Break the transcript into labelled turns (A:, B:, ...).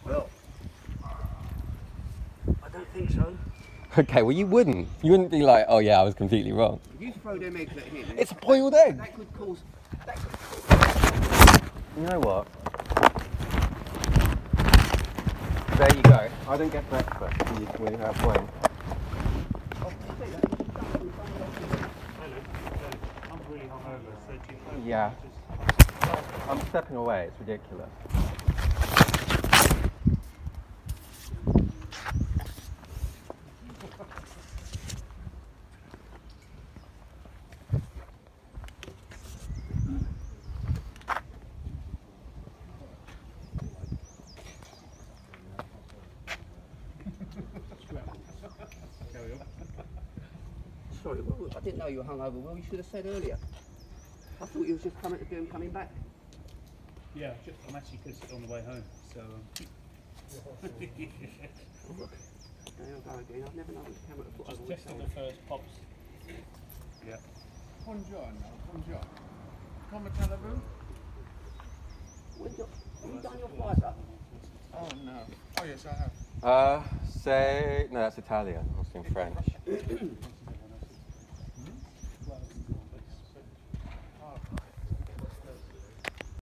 A: Well, I don't think so.
B: Okay, well you wouldn't. You wouldn't be like, oh yeah, I was completely wrong.
A: If you throw them eggs at him...
B: It's a boiled egg!
A: That could cause...
B: You know what? There you go. I don't get breakfast when you have wine.
C: I'm really hungover, so do you
B: Yeah. I'm stepping away, it's ridiculous.
A: Sorry, Will, I didn't know you were hungover. Well, you should have said earlier. I thought you was just coming to do and coming back.
C: Yeah, I'm actually just on the way home, so...
A: Oh, look. There you go again. I've never known this camera to put
C: Just
A: over
C: testing the first pops. Yeah.
D: Buongiorno. Come Calabu?
A: Have you done your flight up?
D: Oh no. Oh yes, I have.
B: No, that's Italian. I was in French.